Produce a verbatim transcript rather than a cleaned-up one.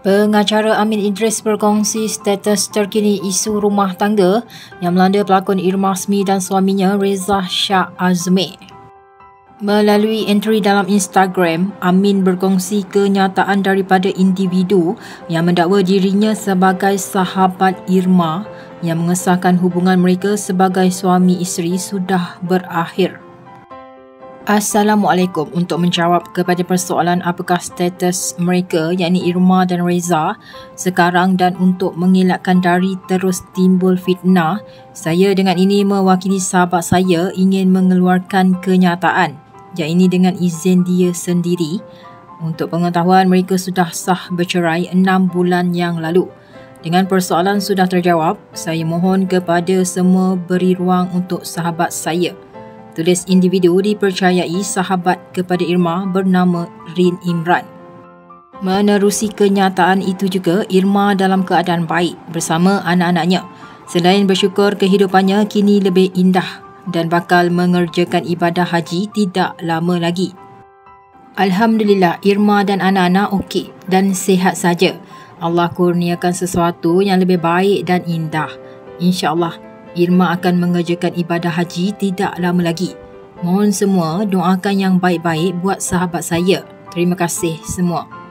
Pengacara Amin Idris berkongsi status terkini isu rumah tangga yang melanda pelakon Irma Hasmi dan suaminya Reza Shah Azmi. Melalui entry dalam Instagram, Amin berkongsi kenyataan daripada individu yang mendakwa dirinya sebagai sahabat Irma yang mengesahkan hubungan mereka sebagai suami isteri sudah berakhir. Assalamualaikum. Untuk menjawab kepada persoalan apakah status mereka yakni Irma dan Reza sekarang dan untuk mengelakkan dari terus timbul fitnah, saya dengan ini mewakili sahabat saya ingin mengeluarkan kenyataan yakni dengan izin dia sendiri. Untuk pengetahuan, mereka sudah sah bercerai enam bulan yang lalu. Dengan persoalan sudah terjawab, saya mohon kepada semua beri ruang untuk sahabat saya. Tulis individu dipercayai sahabat kepada Irma bernama Rin Imran. Menerusi kenyataan itu juga, Irma dalam keadaan baik bersama anak-anaknya. Selain bersyukur kehidupannya kini lebih indah dan bakal mengerjakan ibadah haji tidak lama lagi. Alhamdulillah, Irma dan anak-anak okey dan sihat saja. Allah kurniakan sesuatu yang lebih baik dan indah. InsyaAllah, Irma akan mengerjakan ibadah haji tidak lama lagi. Mohon semua doakan yang baik-baik buat sahabat saya. Terima kasih semua.